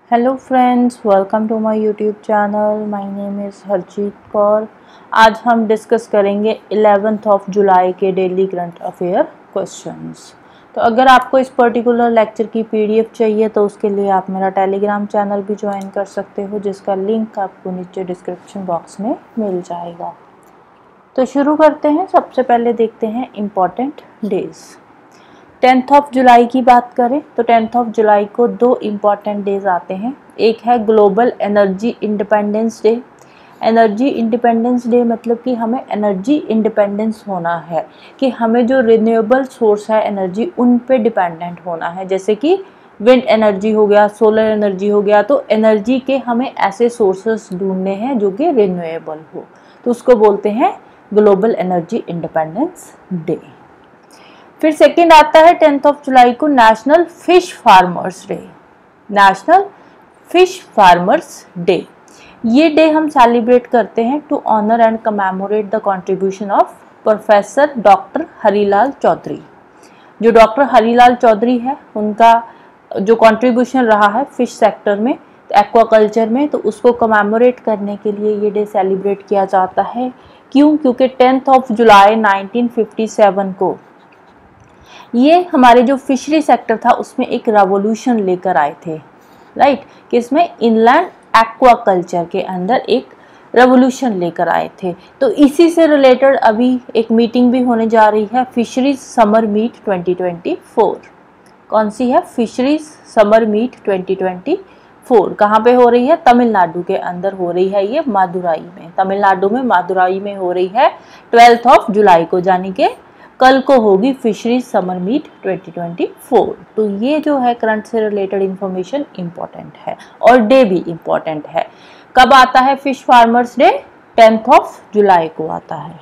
Hello friends, welcome to my YouTube channel. My name is Harjeet Kaur. आज हम discuss करेंगे 11th of July के daily current affair questions. तो अगर आपको इस पर्टिकुलर लेक्चर की पीडीएफ चाहिए तो उसके लिए आप मेरा टेलीग्राम चैनल भी ज्वाइन कर सकते हो, जिसका लिंक आपको नीचे डिस्क्रिप्शन बॉक्स में मिल जाएगा। तो शुरू करते हैं। सबसे पहले देखते हैं इम्पॉर्टेंट डेज। 10th ऑफ जुलाई की बात करें तो 10th ऑफ जुलाई को दो इम्पॉर्टेंट डेज आते हैं। एक है global energy independence day. Energy independence day मतलब कि हमें एनर्जी इंडिपेंडेंस होना है, कि हमें जो रिन्यूएबल सोर्स है एनर्जी उन पे डिपेंडेंट होना है। जैसे कि विंड एनर्जी हो गया, सोलर एनर्जी हो गया। तो एनर्जी के हमें ऐसे सोर्सेस ढूंढने हैं जो कि रिन्यूएबल हो, तो उसको बोलते हैं ग्लोबल एनर्जी इंडिपेंडेंस डे। फिर सेकंड आता है 10th ऑफ जुलाई को national fish farmers day. National fish farmers day, ये डे हम सेलिब्रेट करते हैं to honour and commemorate the contribution of professor doctor Harilal Chaudhary. जो डॉक्टर हरीलाल चौधरी है उनका जो कंट्रीब्यूशन रहा है फिश सेक्टर में, एक्वाकल्चर में, तो उसको कमेमोरेट करने के लिए ये डे सेलिब्रेट किया जाता है। क्यों? क्योंकि 10th ऑफ जुलाई 1957 को ये हमारे जो फिशरी सेक्टर था उसमें एक रेवोल्यूशन लेकर आए थे, राइट, कि इसमें इनलैंड एक्वाकल्चर के अंदर एक रेवोल्यूशन लेकर आए थे। तो इसी से रिलेटेड अभी एक मीटिंग भी होने जा रही है, फिशरीज समर मीट 2024। कौन सी है? Fisheries summer meet 2024। कहाँ पे हो रही है? तमिलनाडु के अंदर हो रही है। ये मादुराई में, तमिलनाडु में मादुराई में हो रही है 12th ऑफ जुलाई को, यानी कि कल को होगी फिशरीज समर मीट 2024। तो ये जो है करंट से रिलेटेड इंफॉर्मेशन इंपॉर्टेंट है और डे भी इंपॉर्टेंट है। कब आता है fish farmers day? 10th of July को आता है।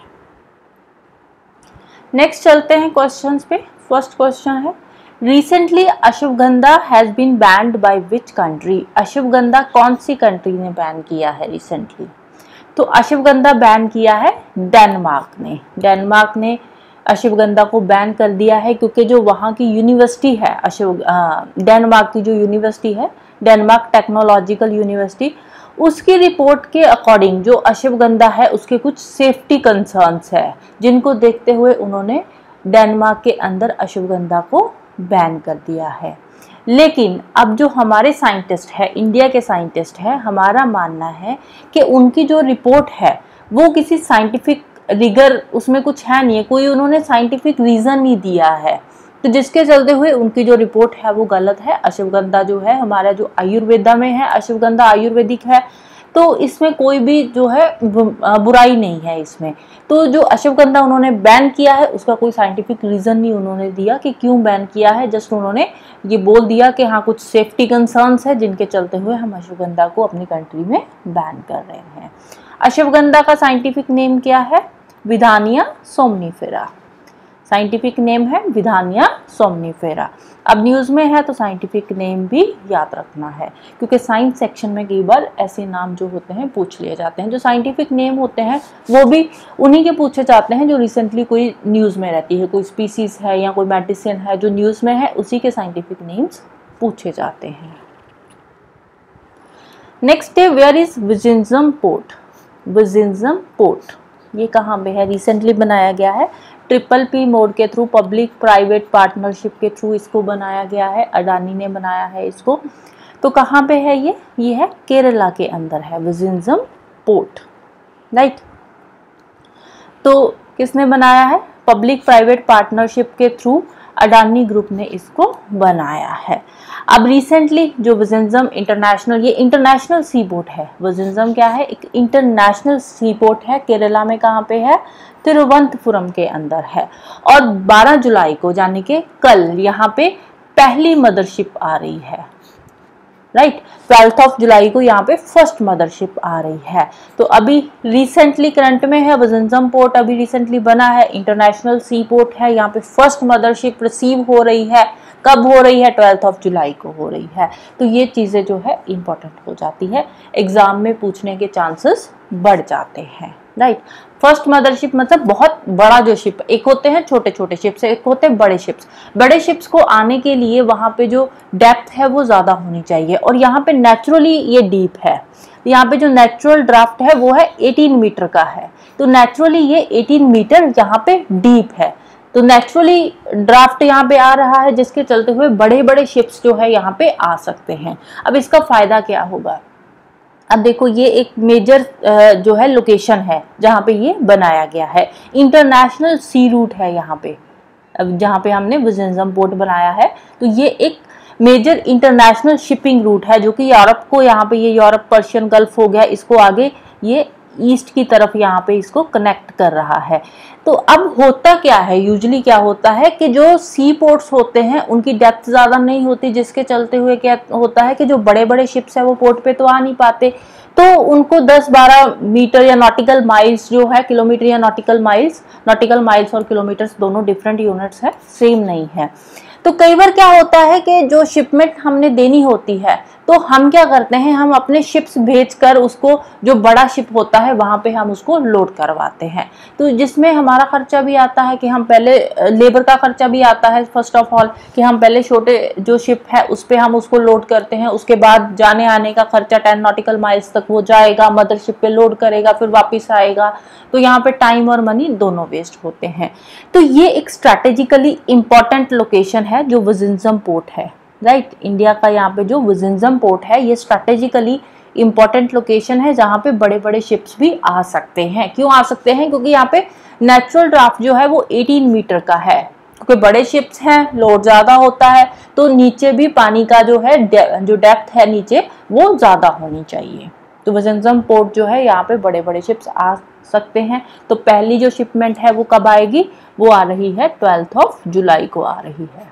नेक्स्ट चलते हैं क्वेश्चंस पे। फर्स्ट क्वेश्चन है, recently ashwagandha has been banned by which country? Ashwagandha कौन सी कंट्री ने बैन किया है रिसेंटली? तो अश्वगंधा बैन किया है डेनमार्क ने। डेनमार्क ने अश्वगंधा को बैन कर दिया है क्योंकि जो वहाँ की यूनिवर्सिटी है, डेनमार्क की जो यूनिवर्सिटी है, डेनमार्क टेक्नोलॉजिकल यूनिवर्सिटी, उसकी रिपोर्ट के अकॉर्डिंग जो अश्वगंधा है उसके कुछ सेफ्टी कंसर्न्स है, जिनको देखते हुए उन्होंने डेनमार्क के अंदर अश्वगंधा को बैन कर दिया है। लेकिन अब जो हमारे साइंटिस्ट है, इंडिया के साइंटिस्ट है, हमारा मानना है कि उनकी जो रिपोर्ट है वो किसी साइंटिफिक रिगर उसमें कुछ है नहीं है, कोई उन्होंने साइंटिफिक रीजन नहीं दिया है, तो जिसके चलते हुए उनकी जो रिपोर्ट है वो गलत है। अश्वगंधा जो है हमारा जो आयुर्वेदा में है, अश्वगंधा आयुर्वेदिक है, तो इसमें कोई भी जो है बुराई नहीं है इसमें। तो जो अश्वगंधा उन्होंने बैन किया है उसका कोई साइंटिफिक रीजन नहीं उन्होंने दिया कि क्यों बैन किया है। जस्ट उन्होंने ये बोल दिया कि हाँ कुछ सेफ्टी कंसर्न्स है जिनके चलते हुए हम अश्वगंधा को अपनी कंट्री में बैन कर रहे हैं। अश्वगंधा का साइंटिफिक नेम क्या है? विधानिया सोमनीफेरा। साइंटिफिक नेम है विधानिया सोमनीफेरा। अब न्यूज़ में है तो साइंटिफिक नेम भी याद रखना है, क्योंकि साइंस सेक्शन में कई बार ऐसे नाम जो होते हैं पूछ लिए जाते हैं। जो साइंटिफिक नेम होते हैं वो भी उन्हीं के पूछे जाते हैं जो रिसेंटली कोई न्यूज़ में रहती है, कोई स्पीसीज है या कोई मेडिसिन है जो न्यूज़ में है, उसी के साइंटिफिक नेम्स पूछे जाते हैं। नेक्स्ट है, where is Vizhinjam port? Vizhinjam port ये कहाँ पे है? रिसेंटली बनाया गया है, PPP मोड के थ्रू, पब्लिक प्राइवेट पार्टनरशिप के थ्रू इसको बनाया गया है, अडानी ने बनाया है इसको। तो कहाँ पे है ये है केरला के अंदर है विजिंजम पोर्ट, राइट। तो किसने बनाया है? पब्लिक प्राइवेट पार्टनरशिप के थ्रू अडानी ग्रुप ने इसको बनाया है। अब रिसेंटली जो विजिंजम इंटरनेशनल, ये इंटरनेशनल सी पोर्ट है। विजिंजम क्या है? एक इंटरनेशनल सी पोर्ट है। केरला में कहाँ पे है? तिरुवनंतपुरम के अंदर है। और 12 जुलाई को यानी कि कल यहाँ पे पहली मदरशिप आ रही है, राइट। 12th ऑफ जुलाई को यहाँ पे फर्स्ट मदरशिप आ रही है। तो अभी रिसेंटली करंट में है विजिंजम पोर्ट, अभी रिसेंटली बना है, इंटरनेशनल सी पोर्ट है। यहाँ पे फर्स्ट मदरशिप रिसीव हो रही है। कब हो रही है? 12th ऑफ जुलाई को हो रही है। तो ये चीज़ें जो है इंपॉर्टेंट हो जाती है, एग्जाम में पूछने के चांसेस बढ़ जाते हैं, राइट। फर्स्ट मदरशिप मतलब बहुत बड़ा जो शिप, एक होते हैं छोटे छोटे शिप्स, एक होते हैं बड़े शिप्स। बड़े शिप्स को आने के लिए वहां पे जो डेप्थ है वो ज्यादा होनी चाहिए, और यहाँ पे नेचुरली ये डीप है। यहाँ पे जो नेचुरल ड्राफ्ट है वो है 18 मीटर का है, तो नेचुरली ये 18 मीटर यहाँ पे डीप है। तो नेचुरली ड्राफ्ट यहाँ पे आ रहा है, जिसके चलते हुए बड़े बड़े शिप्स जो है यहाँ पे आ सकते हैं। अब इसका फायदा क्या होगा, अब देखो ये एक मेजर जो है लोकेशन है जहाँ पे ये बनाया गया है, इंटरनेशनल सी रूट है यहाँ पे। अब जहाँ पे हमने विज़िंजम पोर्ट बनाया है, तो ये एक मेजर इंटरनेशनल शिपिंग रूट है, जो कि यूरोप को, यहाँ पे ये यूरोप पर्शियन गल्फ हो गया, इसको आगे ये ईस्ट की तरफ यहाँ पे इसको कनेक्ट कर रहा है। तो अब होता क्या है, यूजुअली क्या होता है कि जो सी पोर्ट्स होते हैं उनकी डेप्थ ज़्यादा नहीं होती, जिसके चलते हुए क्या होता है कि जो बड़े बड़े शिप्स है वो पोर्ट पे तो आ नहीं पाते, तो उनको 10-12 मीटर या नॉटिकल माइल्स जो है, किलोमीटर या नॉटिकल माइल्स और किलोमीटर्स दोनों डिफरेंट यूनिट्स है, सेम नहीं है। तो कई बार क्या होता है कि जो शिपमेंट हमने देनी होती है, तो हम क्या करते हैं, हम अपने शिप्स भेजकर उसको, जो बड़ा शिप होता है वहां पे हम उसको लोड करवाते हैं। तो जिसमें हमारा खर्चा भी आता है कि हम पहले, लेबर का खर्चा भी आता है फर्स्ट ऑफ ऑल, कि हम पहले छोटे जो शिप है उस पे हम उसको लोड करते हैं, उसके बाद जाने आने का खर्चा 10 नॉटिकल माइल्स तक वो जाएगा, मदर शिप पे लोड करेगा, फिर वापिस आएगा। तो यहाँ पे टाइम और मनी दोनों वेस्ट होते हैं। तो ये एक स्ट्रैटेजिकली इंपॉर्टेंट लोकेशन है जो विज़िंजम पोर्ट है, राइट। इंडिया का यहाँ पे जो विज़िंजम पोर्ट है ये स्ट्रैटेजिकली इंपॉर्टेंट लोकेशन है, जहाँ पे बड़े बड़े शिप्स भी आ सकते हैं। क्यों आ सकते हैं, क्योंकि यहाँ पे नेचुरल ड्राफ्ट जो है वो 18 मीटर का है, क्योंकि बड़े शिप्स हैं, लोड ज्यादा होता है, तो नीचे भी पानी का जो है जो डेप्थ है नीचे वो ज्यादा होनी चाहिए। तो विज़िंजम पोर्ट जो है यहाँ पे बड़े बड़े शिप्स आ सकते हैं। तो पहली जो शिपमेंट है वो कब आएगी, वो आ रही है 12 जुलाई को आ रही है।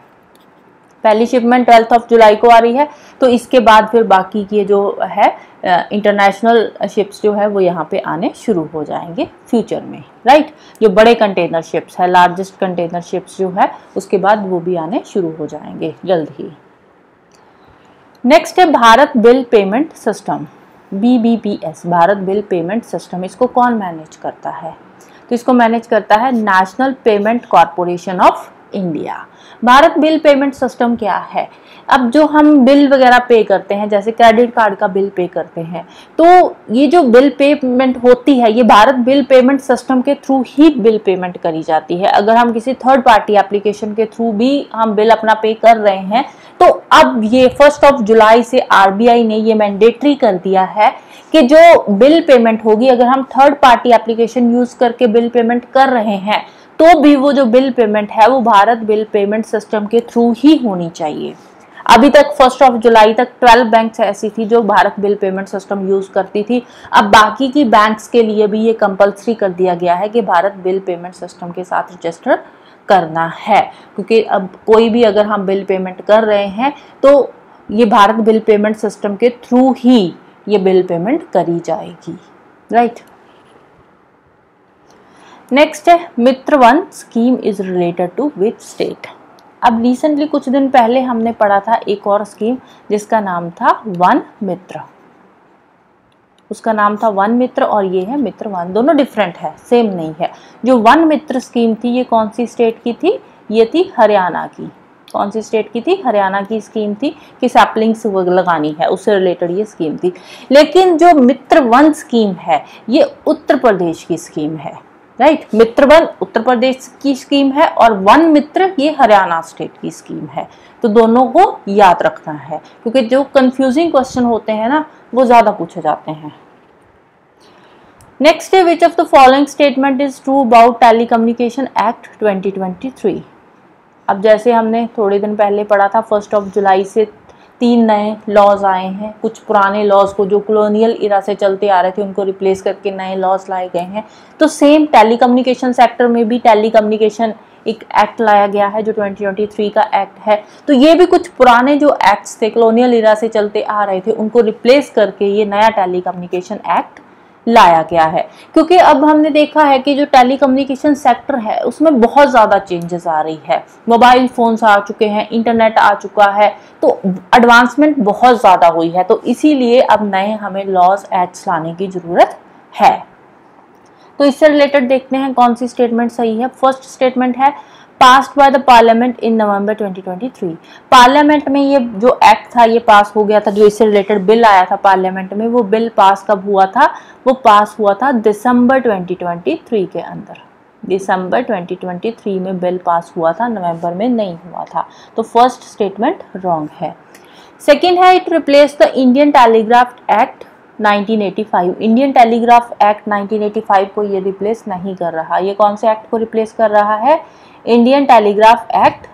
पहली शिपमेंट 12 जुलाई को आ रही है। तो इसके बाद फिर बाकी के जो है इंटरनेशनल शिप्स जो है वो यहाँ पे आने शुरू हो जाएंगे फ्यूचर में, राइट। जो बड़े कंटेनर शिप्स है, लार्जेस्ट कंटेनर शिप्स जो है, उसके बाद वो भी आने शुरू हो जाएंगे जल्द ही। नेक्स्ट है Bharat bill payment system, BBPS, Bharat bill payment system. इसको कौन मैनेज करता है, तो इसको मैनेज करता है national payment corporation of India. Bharat bill payment system क्या है, अब जो हम बिल वगैरह पे करते हैं, जैसे क्रेडिट कार्ड का बिल पे करते हैं, तो ये जो बिल पेमेंट होती है ये भारत बिल पेमेंट सिस्टम के थ्रू ही बिल पेमेंट करी जाती है। अगर हम किसी थर्ड पार्टी एप्लीकेशन के थ्रू भी हम बिल अपना पे कर रहे हैं, तो अब ये 1 जुलाई से RBI ने ये मैंडेटरी कर दिया है कि जो बिल पेमेंट होगी, अगर हम थर्ड पार्टी एप्लीकेशन यूज करके बिल पेमेंट कर रहे हैं, तो भी वो जो बिल पेमेंट है वो भारत बिल पेमेंट सिस्टम के थ्रू ही होनी चाहिए। अभी तक 1 जुलाई तक 12 बैंक्स ऐसी थी जो Bharat bill payment system use करती थी। अब बाकी की बैंक्स के लिए भी ये कंपलसरी कर दिया गया है कि भारत बिल पेमेंट सिस्टम के साथ रजिस्टर करना है, क्योंकि अब कोई भी अगर हम बिल पेमेंट कर रहे हैं तो ये भारत बिल पेमेंट सिस्टम के थ्रू ही ये बिल पेमेंट करी जाएगी, राइट। नेक्स्ट है Mitra Van scheme is related to which state. अब रिसेंटली कुछ दिन पहले हमने पढ़ा था एक और स्कीम जिसका नाम था वन मित्र, उसका नाम था वन मित्र, और ये है मित्र वन, दोनों डिफरेंट है, सेम नहीं है। जो वन मित्र स्कीम थी ये कौन सी स्टेट की थी, ये थी हरियाणा की। कौन सी स्टेट की थी, हरियाणा की स्कीम थी कि सैपलिंग्स लगानी है, उससे रिलेटेड ये स्कीम थी। लेकिन जो मित्र वन स्कीम है ये उत्तर प्रदेश की स्कीम है, राइट। मित्र वन उत्तर प्रदेश की स्कीम है और वन मित्र ये हरियाणा स्टेट की स्कीम है। तो दोनों को याद रखना है, क्योंकि जो कंफ्यूजिंग क्वेश्चन होते हैं ना वो ज्यादा पूछे जाते हैं। नेक्स्ट है which of the following statement is true about telecommunication act 2023। अब जैसे हमने थोड़े दिन पहले पढ़ा था 1 जुलाई से 3 नए लॉज आए हैं। कुछ पुराने लॉज को जो कॉलोनियल इरा से चलते आ रहे थे उनको रिप्लेस करके नए लॉज लाए गए हैं। तो सेम टेलीकम्युनिकेशन सेक्टर में भी टेलीकम्युनिकेशन एक एक्ट लाया गया है जो 2023 का एक्ट है। तो ये भी कुछ पुराने जो एक्ट्स थे कॉलोनियल इरा से चलते आ रहे थे उनको रिप्लेस करके ये नया टेलीकम्युनिकेशन एक्ट लाया गया है। क्योंकि अब हमने देखा है कि जो टेलीकम्युनिकेशन सेक्टर है उसमें बहुत ज़्यादा चेंजेस आ रही है, मोबाइल फोन्स आ चुके हैं, इंटरनेट आ चुका है, तो एडवांसमेंट बहुत ज़्यादा हुई है। तो इसीलिए अब नए हमें लॉज एक्ट्स लाने की ज़रूरत है। तो इससे रिलेटेड देखते हैं कौन सी स्टेटमेंट सही है। फर्स्ट स्टेटमेंट है passed by the parliament in November 2023। Parliament में ये जो एक्ट था ये पास हो गया था, जो इससे रिलेटेड बिल आया था पार्लियामेंट में, वो बिल पास कब हुआ था? वो पास हुआ था दिसंबर 2023 के अंदर। दिसंबर 2023 में बिल पास हुआ था, नवंबर में नहीं हुआ था। तो फर्स्ट स्टेटमेंट रॉन्ग है। सेकेंड है it replace the Indian telegraph act 1985। Indian telegraph act 1985 को ये रिप्लेस नहीं कर रहा। ये कौन से एक्ट को रिप्लेस कर रहा है? इंडियन टेलीग्राफ एक्ट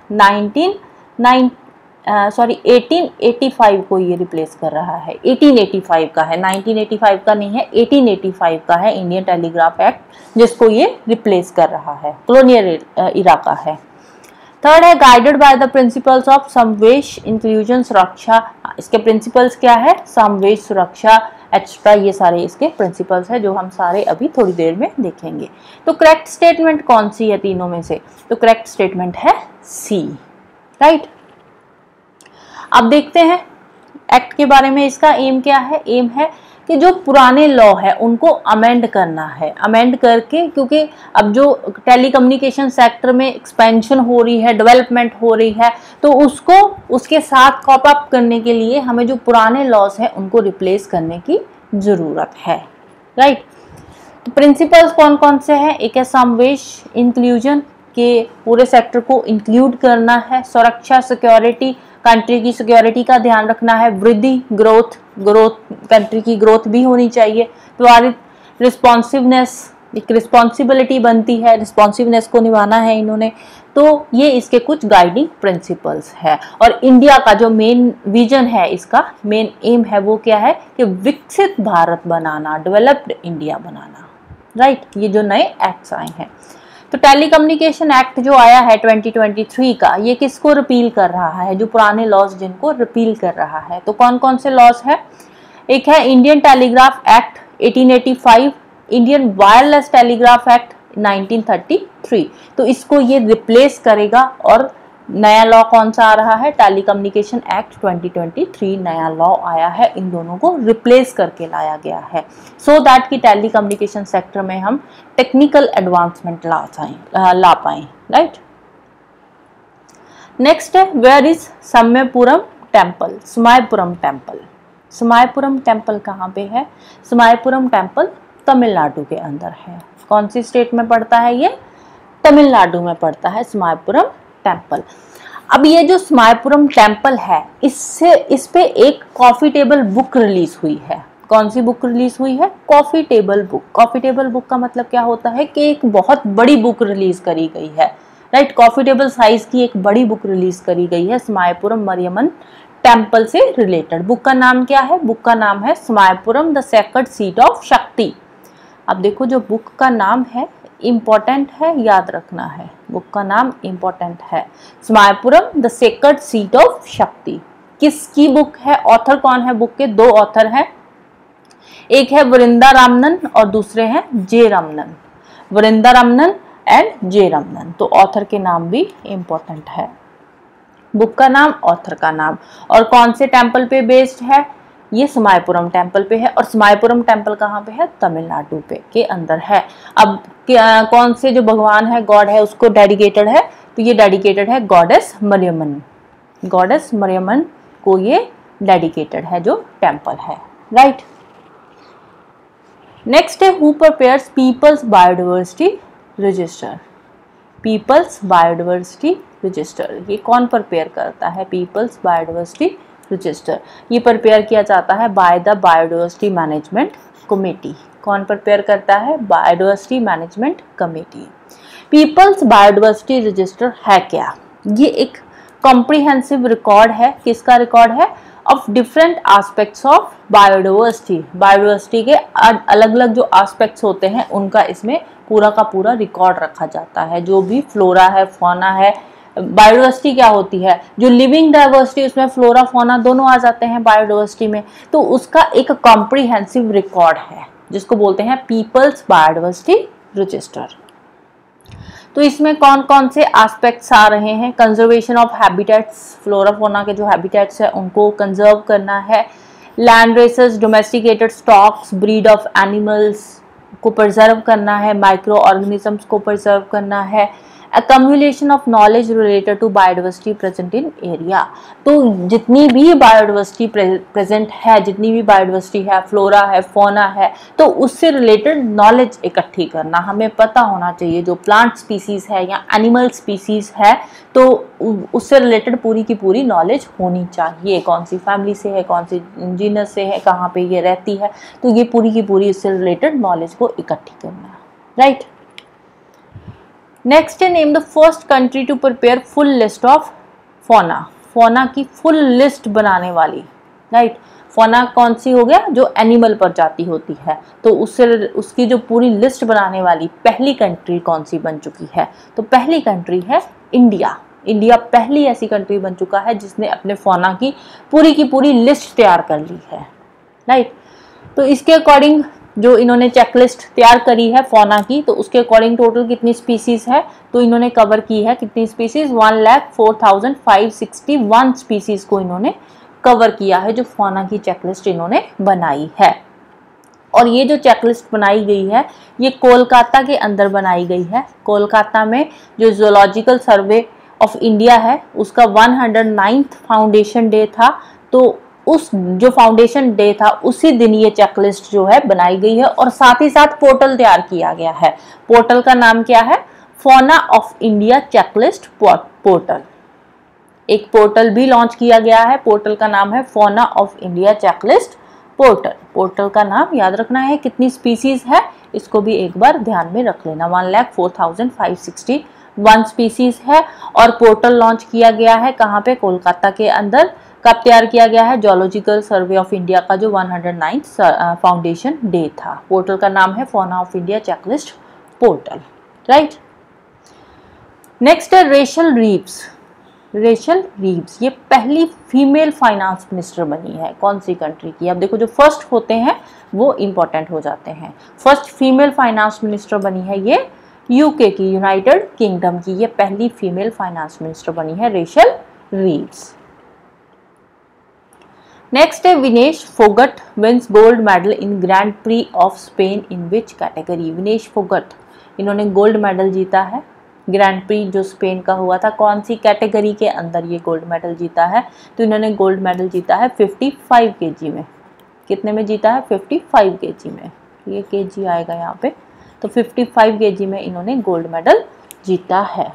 1885 को ये रिप्लेस कर रहा है। 1885 का है, 1985 का नहीं है, 1885 का है इंडियन टेलीग्राफ एक्ट जिसको ये रिप्लेस कर रहा है, कॉलोनियल इरा का है। थर्ड है guided by the principles of Samavesh inclusion Suraksha. इसके प्रिंसिपल्स क्या है? समवेश सुरक्षा एक्स्ट्रा, ये सारे इसके प्रिंसिपल्स है जो हम सारे अभी थोड़ी देर में देखेंगे। तो करेक्ट स्टेटमेंट कौन सी है तीनों में से? तो करेक्ट स्टेटमेंट है सी, राइट। अब देखते हैं एक्ट के बारे में। इसका एम क्या है? एम है कि जो पुराने लॉ है उनको अमेंड करना है। अमेंड करके, क्योंकि अब जो टेलीकम्युनिकेशन सेक्टर में एक्सपेंशन हो रही है, डेवलपमेंट हो रही है, तो उसको उसके साथ कॉप अप करने के लिए हमें जो पुराने लॉज हैं उनको रिप्लेस करने की ज़रूरत है, राइट। तो प्रिंसिपल्स कौन कौन से हैं? एक है समवेश इंक्लूजन, के पूरे सेक्टर को इंक्लूड करना है। सुरक्षा, सिक्योरिटी, कंट्री की सिक्योरिटी का ध्यान रखना है। वृद्धि, ग्रोथ, कंट्री की ग्रोथ भी होनी चाहिए। त्वरित, रिस्पॉन्सिवनेस, एक रिस्पॉन्सिबिलिटी बनती है, रिस्पॉन्सिवनेस को निभाना है इन्होंने। तो ये इसके कुछ गाइडिंग प्रिंसिपल्स है। और इंडिया का जो मेन विजन है, इसका मेन एम है वो क्या है कि विकसित भारत बनाना, डेवलप्ड इंडिया बनाना, राइट। ये जो नए एक्ट्स आए हैं, तो टेलीकम्युनिकेशन एक्ट जो आया है 2023 का, ये किसको रिपील कर रहा है? जो पुराने लॉज जिनको रिपील कर रहा है। तो कौन कौन से लॉज है? एक है Indian telegraph act 1885, Indian wireless telegraph act 1933। तो इसको ये रिप्लेस करेगा। और नया लॉ कौन सा आ रहा है? टेलीकम्युनिकेशन एक्ट 2023 नया लॉ आया है, इन दोनों को रिप्लेस करके लाया गया है, सो दैट कि टेलीकम्युनिकेशन सेक्टर में हम टेक्निकल एडवांसमेंट ला पाएं, राइट। नेक्स्ट है where is Samayapuram temple? Samayapuram temple. Samayapuram temple कहाँ पे है? समायपुरम टेम्पल तमिलनाडु के अंदर है। कौन सी स्टेट में पड़ता है ये? तमिलनाडु में पड़ता है समायपुरम टेम्पल। अब ये जो समायपुरम टेम्पल है, इस पे एक कॉफी टेबल बुक रिलीज हुई है। कौन सी बुक रिलीज हुई है? Coffee table book. Coffee table book का मतलब क्या होता है कि एक बहुत बड़ी बुक रिलीज करी गई है, राइट। कॉफी टेबल साइज की एक बड़ी बुक रिलीज करी गई है समायपुरम मरियम्मन टेम्पल से रिलेटेड। बुक का नाम क्या है? बुक का नाम है Samayapuram the sacred seat of Shakti. अब देखो, जो बुक का नाम है इम्पोर्टेंट है, याद रखना है, बुक का नाम इम्पोर्टेंट है। Samayapuram the sacred seat of Shakti किसकी बुक है? ऑथर कौन है बुक के? दो ऑथर हैं, एक है वृंदा रामनन और दूसरे हैं J Ramanan. Vrinda Ramanan and J Ramanan. तो ऑथर के नाम भी इम्पोर्टेंट है, बुक का नाम, ऑथर का नाम। और कौन से टेम्पल पे बेस्ड है? ये समायपुरम टेम्पल पे है। और समायपुरम टेम्पल कहाँ पे है? तमिलनाडु पे के अंदर है। अब कौन से जो भगवान है, गॉड है, उसको डेडिकेटेड है? तो ये डेडिकेटेड है गॉडेस मरियम्मन। गॉडेस मरियम्मन को ये डेडिकेटेड है जो टेम्पल है, राइट। नेक्स्ट है who prepares people's biodiversity register? People's biodiversity register ये कौन प्रिपेयर करता है? पीपल्स बायोडाइवर्सिटी रजिस्टर ये प्रिपेयर किया जाता है by the biodiversity management committee. कौन प्रिपेयर करता है? Biodiversity management committee. People's biodiversity register है क्या? ये एक कॉम्प्रिहेंसिव रिकॉर्ड है। किसका रिकॉर्ड है? Of different aspects of biodiversity. Biodiversity के अलग अलग जो एस्पेक्ट्स होते हैं उनका इसमें पूरा का पूरा रिकॉर्ड रखा जाता है। जो भी फ्लोरा है, फौना है, बायोडाइवर्सिटी क्या होती है? जो लिविंग डाइवर्सिटी, उसमें फ्लोरा फौना दोनों आ जाते हैं बायोडाइवर्सिटी में। तो उसका एक कॉम्प्रिहेंसिव रिकॉर्ड है जिसको बोलते हैं पीपल्स बायोडाइवर्सिटी रजिस्टर। तो इसमें कौन कौन से एस्पेक्ट्स आ रहे हैं? Conservation of habitats, flora fauna के जो हैबिटेट्स है उनको कंजर्व करना है। Land races, domesticated stocks, breed of animals, को प्रिजर्व करना है, माइक्रो ऑर्गेनिजम्स को प्रिजर्व करना है, accumulation of knowledge related to biodiversity present in area। तो जितनी भी बायोडाइवर्सिटी प्रेजेंट है, जितनी भी बायोडाइवर्सिटी है, फ्लोरा है, फौना है, तो उससे रिलेटेड नॉलेज इकट्ठी करना, हमें पता होना चाहिए। जो प्लांट स्पीसीज है या एनिमल स्पीसीज है तो उससे रिलेटेड पूरी की पूरी नॉलेज होनी चाहिए, कौन सी फैमिली से है, कौन सी जीनस से है, कहाँ पे ये रहती है, तो ये पूरी की पूरी इससे रिलेटेड नॉलेज को इकट्ठी करना, राइट। नेक्स्ट है name the first country to prepare full list of fauna. Fauna की फुल लिस्ट बनाने वाली, राइट। फौना कौन सी हो गया, जो एनिमल प्रजाति होती है, तो उससे उसकी जो पूरी लिस्ट बनाने वाली पहली कंट्री कौन सी बन चुकी है, तो पहली कंट्री है इंडिया। इंडिया पहली ऐसी कंट्री बन चुका है जिसने अपने फौना की पूरी लिस्ट तैयार कर ली है, राइट। तो इसके अकॉर्डिंग जो इन्होंने चेकलिस्ट तैयार करी है फौना की, तो उसके अकॉर्डिंग टोटल कितनी स्पीसीज है, तो इन्होंने कवर की है कितनी स्पीसीज, 1,04,561 स्पीसीज को इन्होंने कवर किया है, जो फौना की चेकलिस्ट इन्होंने बनाई है। और ये जो चेकलिस्ट बनाई गई है ये कोलकाता के अंदर बनाई गई है। कोलकाता में जो जूलॉजिकल सर्वे ऑफ इंडिया है उसका 109th फाउंडेशन डे था, तो उस जो फाउंडेशन डे था उसी दिन ये चेकलिस्ट जो है बनाई गई है, और साथ ही साथ पोर्टल तैयार किया गया है। पोर्टल का नाम क्या है, fauna of India checklist portal. एक पोर्टल भी लॉन्च किया गया है, पोर्टल का नाम है fauna of India checklist portal. Portal का नाम याद रखना है, कितनी स्पीसीज है इसको भी एक बार ध्यान में रख लेना, 1,04,561 स्पीसीज है। और पोर्टल लॉन्च किया गया है कहाँ पे, कोलकाता के अंदर। कब तैयार किया गया है, जूलॉजिकल सर्वे ऑफ इंडिया का जो 109th फाउंडेशन डे था। पोर्टल का नाम है fauna of India checklist portal, right. Next है रेचल रीव्स। रेचल रीव्स ये पहली फीमेल फाइनेंस मिनिस्टर बनी है, कौन सी कंट्री की। अब देखो जो फर्स्ट होते हैं वो इंपॉर्टेंट हो जाते हैं। फर्स्ट फीमेल फाइनेंस मिनिस्टर बनी है ये यूके की, यूनाइटेड किंगडम की, ये पहली फीमेल फाइनेंस मिनिस्टर बनी है रेचल रीव्स। नेक्स्ट है Vinesh Phogat wins gold medal in Grand Prix of Spain in which category. Vinesh Phogat इन्होंने गोल्ड मेडल जीता है, ग्रैंड प्री जो स्पेन का हुआ था, कौन सी कैटेगरी के अंदर ये गोल्ड मेडल जीता है, तो इन्होंने गोल्ड मेडल जीता है 55 kg में। कितने में जीता है, 55 kg में, ये kg आएगा यहाँ पे, तो 55 kg में इन्होंने गोल्ड मेडल जीता है।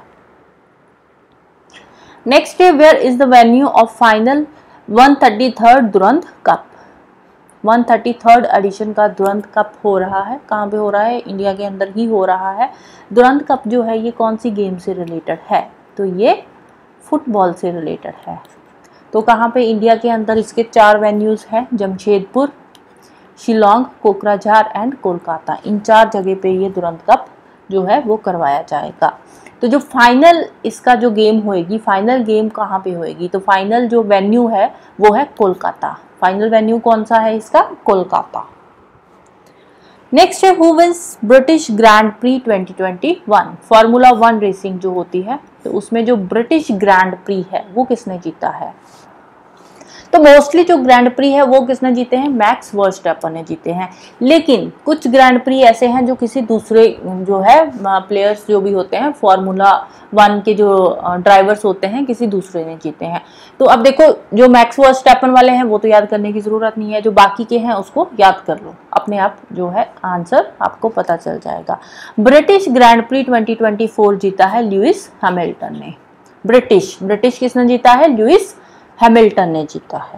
नेक्स्ट है where is the venue of final 133rd Durand Cup. 133rd edition का दुरंत कप हो रहा है, कहाँ पे हो रहा है, इंडिया के अंदर ही हो रहा है। दुरंत कप जो है ये कौन सी गेम से रिलेटेड है, तो ये फुटबॉल से रिलेटेड है। तो कहाँ पे, इंडिया के अंदर इसके 4 वेन्यूज़ हैं, जमशेदपुर, शिलोंग, कोकराझार एंड कोलकाता। इन 4 जगह पे ये दुरंत कप जो है वो करवाया जाएगा। तो जो फाइनल इसका जो गेम होएगी, फाइनल गेम कहाँ पे होएगी, तो फाइनल जो वेन्यू है वो है कोलकाता। फाइनल वेन्यू कौन सा है इसका, कोलकाता। नेक्स्ट है who wins British Grand Prix 2021। Formula 1 racing जो होती है तो उसमें जो ब्रिटिश ग्रैंड प्री है वो किसने जीता है, तो मोस्टली जो ग्रैंड प्री है वो किसने जीते हैं, मैक्स वर्स्टैपन ने जीते हैं। लेकिन कुछ ग्रैंड प्री ऐसे हैं जो किसी दूसरे जो है प्लेयर्स जो भी होते हैं, फार्मूला 1 के जो ड्राइवर्स होते हैं, किसी दूसरे ने जीते हैं। तो अब देखो जो मैक्स वर्स्टैपन वाले हैं वो तो याद करने की ज़रूरत नहीं है, जो बाकी के हैं उसको याद कर लो, अपने आप जो है आंसर आपको पता चल जाएगा। ब्रिटिश ग्रैंड प्री 2024 जीता है लुइस हैमिल्टन ने। ब्रिटिश किसने जीता है, लुइस हैमिल्टन ने जीता है।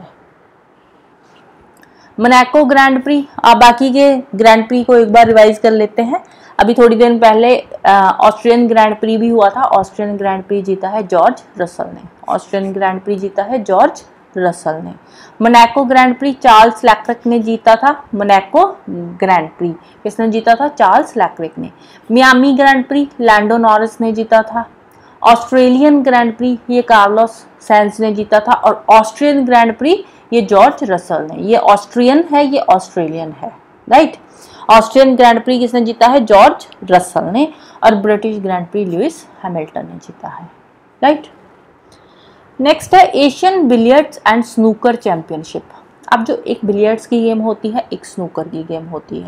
मोनाको ग्रैंड प्री, आप बाकी के ग्रैंड प्री को एक बार रिवाइज कर लेते हैं। अभी थोड़ी देर पहले ऑस्ट्रियन ग्रैंड प्री भी हुआ था, ऑस्ट्रियन ग्रैंड प्री जीता है जॉर्ज रसल ने। ऑस्ट्रियन ग्रैंड प्री जीता है जॉर्ज रसल ने। Monaco Grand Prix Charles Leclerc ने जीता था। मोनाको ग्रैंड प्री किसने जीता था, चार्ल्स लैक्रिक ने। Miami Grand Prix Lando Norris ने जीता था। ऑस्ट्रेलियन ग्रैंड प्री ये कार्लोस सैंज ने जीता था। और ऑस्ट्रियन ग्रैंड प्री ये जॉर्ज रसल ने। ये ऑस्ट्रियन है, ये ऑस्ट्रेलियन है, राइट। ऑस्ट्रियन ग्रैंड प्री किसने जीता है, जॉर्ज रसल ने। और British Grand Prix Lewis Hamilton ने जीता है, राइट। नेक्स्ट है Asian billiards and snooker championship. अब जो एक बिलियर्ड्स की गेम होती है, एक स्नूकर की गेम होती है,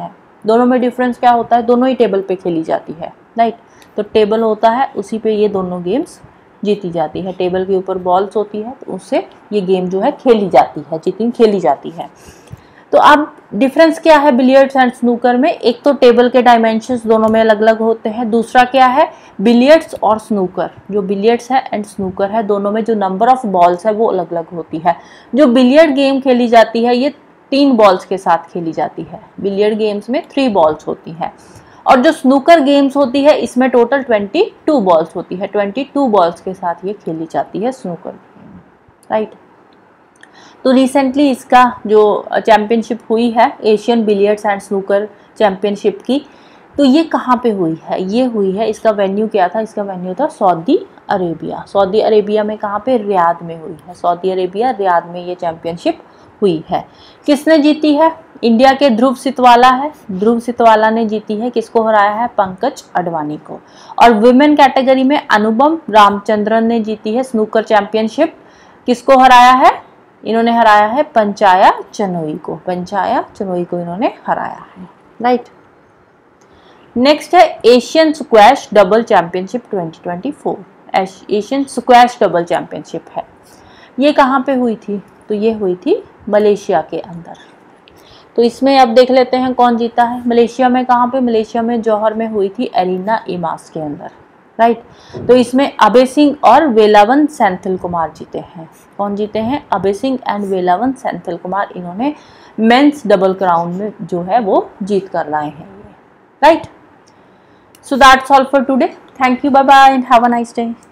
दोनों में डिफरेंस क्या होता है, दोनों ही टेबल पे खेली जाती है, राइट। तो टेबल होता है, उसी पे ये दोनों गेम्स जीती जाती है। टेबल के ऊपर बॉल्स होती है, तो उससे ये गेम जो है खेली जाती है, चीटिंग खेली जाती है। तो अब डिफरेंस क्या है बिलियर्ड्स एंड स्नूकर में? एक तो टेबल के डायमेंशंस दोनों में अलग अलग होते हैं। दूसरा क्या है, बिलियर्ड्स और स्नूकर, जो बिलियर्ड्स है एंड स्नूकर है, दोनों में जो नंबर ऑफ बॉल्स है वो अलग अलग होती है। जो बिलियर्ड गेम खेली जाती है ये 3 बॉल्स के साथ खेली जाती है। बिलियर्ड गेम्स में 3 बॉल्स होती है, और जो स्नूकर गेम्स होती है इसमें टोटल 22 बॉल्स होती है। 22 बॉल्स के साथ ये खेली जाती है स्नूकर गेम, राइट। तो रिसेंटली इसका जो चैम्पियनशिप हुई है, Asian billiards and snooker championship की, तो ये कहाँ पे हुई है? ये हुई है, इसका वेन्यू क्या था? इसका वेन्यू था सऊदी अरेबिया। सऊदी अरेबिया में कहाँ पे? रियाद में हुई है। सऊदी अरेबिया रियाद में ये चैम्पियनशिप हुई है। किसने जीती है? इंडिया के ध्रुव सितवाला है, ध्रुव सितवाला ने जीती है। किसको हराया है? पंकज अडवाणी को। और वुमेन कैटेगरी में अनुपम रामचंद्रन ने जीती है स्नूकर चैंपियनशिप। किसको हराया है? इन्होंने हराया है पंचाया चनोई को। पंचाया चनोई को इन्होंने हराया है, राइट। नेक्स्ट है Asian squash double championship 2024। Asian squash double championship है, ये कहाँ पे हुई थी? तो ये हुई थी मलेशिया के अंदर। तो इसमें अब देख लेते हैं कौन जीता है। मलेशिया में कहाँ पे? मलेशिया में जौहर में हुई थी, एरिना इमास के अंदर, राइट। तो इसमें अभय सिंह और वेलावन सेंथिल कुमार जीते हैं। कौन जीते हैं? अभय सिंह एंड वेलावन सेंथिल कुमार, इन्होंने मेंस डबल क्राउन में जो है वो जीत कर लाए हैं, right. So that's all for today. Thank you, bye bye and have a nice day.